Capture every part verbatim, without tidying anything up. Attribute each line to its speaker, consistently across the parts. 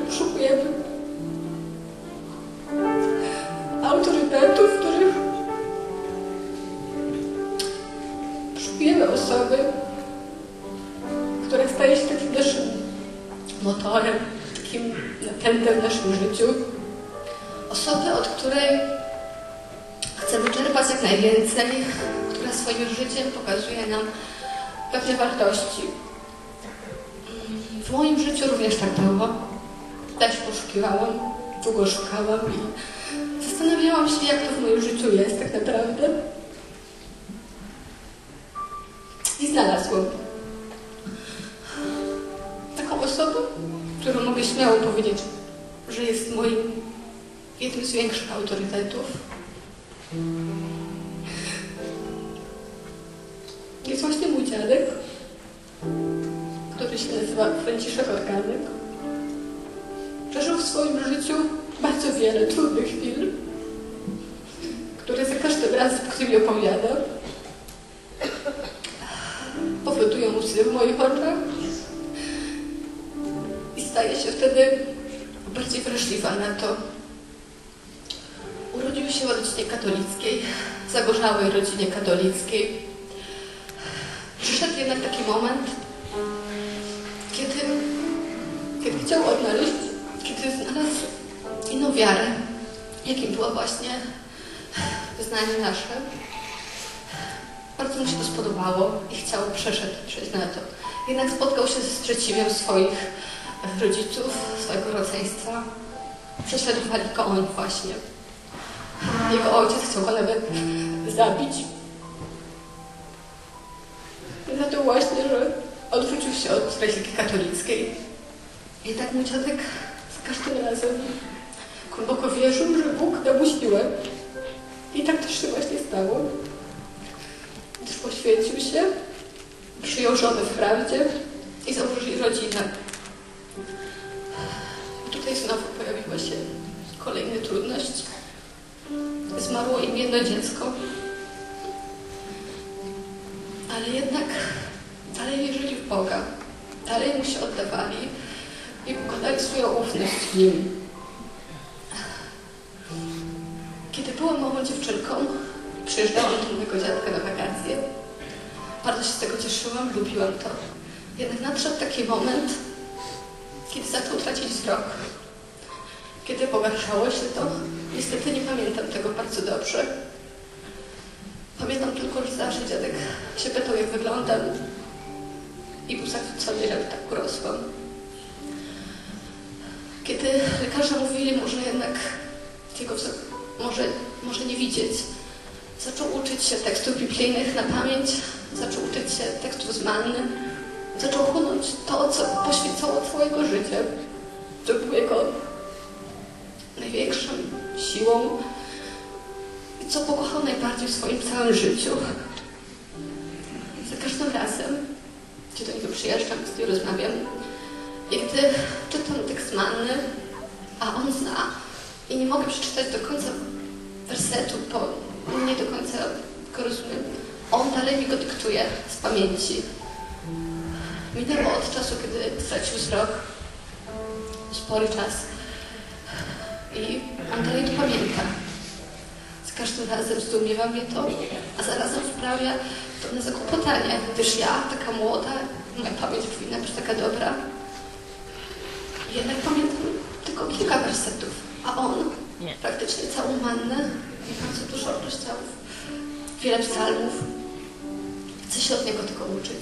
Speaker 1: poszukujemy autorytetów, których poszukujemy osoby, która staje się takim naszym motorem, takim napędem w naszym życiu. Osoby, od której chcemy czerpać jak najwięcej, która swoim życiem pokazuje nam pewne wartości. W moim życiu również tak było. Też poszukiwałam, długo szukałam i zastanawiałam się, jak to w moim życiu jest tak naprawdę. I znalazłam taką osobę, którą mogę śmiało powiedzieć, że jest moim jednym z większych autorytetów. Jest właśnie mój dziadek, który się nazywa Franciszek Organek. Przeżył w swoim życiu bardzo wiele trudnych chwil, które za każdym razem, gdy mi opowiada, powodują łzy w moich oczach i staje się wtedy bardziej wrażliwa na to. Urodził się w rodzinie katolickiej, zagorzałej rodzinie katolickiej. Przyszedł jednak taki moment, kiedy, kiedy chciał odnaleźć, kiedy znalazł inną wiarę, jakim było właśnie wyznanie nasze. Bardzo mu się to spodobało i chciał, przeszedł, przejść na to. Jednak spotkał się ze sprzeciwem swoich rodziców, swojego rodzeństwa. Prześladowali go oni właśnie. Jego ojciec chciał go nawet zabić. Za to właśnie, że odwrócił się od religii katolickiej. I tak mój dziadek za każdym razem głęboko wierzył, że Bóg da mu siłę. I tak też się właśnie stało. Gdyż poświęcił się, przyjął żonę w prawdzie i założyli rodzinę. Tutaj znowu pojawiła się kolejna trudność. Zmarło im jedno dziecko. Ale jednak dalej wierzyli w Boga. Dalej Mu się oddawali i pokładali swoją ufność w Nim. Kiedy byłam małą dziewczynką, przyjeżdżałam do mojego dziadka na wakacje. Bardzo się z tego cieszyłam, lubiłam to. Jednak nadszedł taki moment, kiedy zaczął tracić wzrok. Kiedy pogarszało się to, niestety nie pamiętam tego bardzo dobrze. Pamiętam tylko, że zawsze dziadek się pytał, jak wyglądam i był zachwycony, że tak urosłam. Kiedy lekarze mówili mu, że jednak jego wzrok może, może nie widzieć, zaczął uczyć się tekstów biblijnych na pamięć, zaczął uczyć się tekstów z Manny, zaczął chłonąć to, co poświęcało całego życia, co było jego największą siłą i co pokochał najbardziej w swoim całym życiu. Za każdym razem, gdzie do niego przyjeżdżam, z nim rozmawiam i gdy czytam tekst Manny, a on zna i nie mogę przeczytać do końca wersetu, bo nie do końca go rozumiem, on dalej mi go dyktuje z pamięci. Minęło od czasu, kiedy stracił wzrok, spory czas i on dalej to pamięta. Z każdym razem zdumiewa mnie to, a zarazem sprawia to na zakłopotanie, gdyż ja, taka młoda, moja pamięć powinna być taka dobra, jednak pamiętam tylko kilka wersetów, a on nie. Praktycznie całą Mannę i bardzo dużo rozdziałów, wiele psalmów. Chcę się od niego tego uczyć.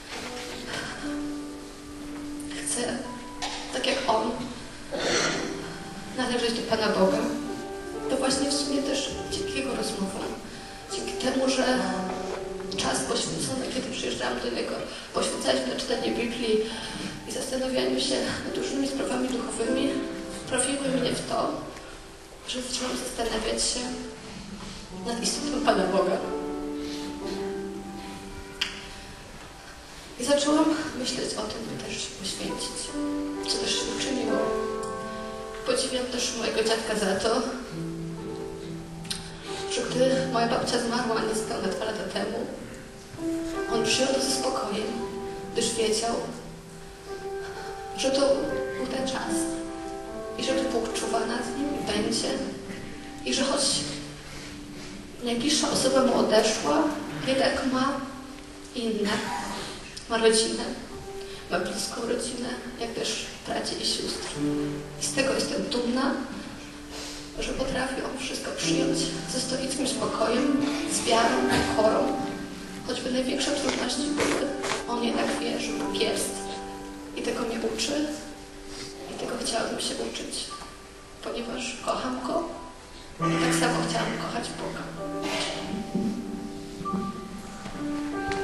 Speaker 1: Chcę, tak jak on, należeć do Pana Boga. To właśnie w sumie też dzięki jego rozmowom, dzięki temu, że czas poświęcony, kiedy przyjeżdżałam do niego, poświęcaliśmy na czytanie Biblii i zastanawianiu się nad różnymi sprawami duchowymi, wprawiły mnie w to, że zaczęłam zastanawiać się nad istotą Pana Boga. I zaczęłam myśleć o tym, by też się poświęcić, co też się uczyniło. Podziwiam też mojego dziadka za to, że gdy moja babcia zmarła niespełna dwa lata temu, on przyjął to ze spokojem, gdyż wiedział, że to był ten czas, i że Bóg czuwa nad nim i będzie. I że choć najbliższa osoba mu odeszła, jednak ma inne. Ma rodzinę, ma bliską rodzinę, jak też braci i sióstr. I z tego jestem dumna, że potrafią wszystko przyjąć ze stoickim spokojem, z wiarą, pokorą. Choćby największe trudności były, on jednak wie, że Bóg jest i tego mnie uczy i tego chciałabym się uczyć, ponieważ kocham Go i tak samo chciałam kochać Boga.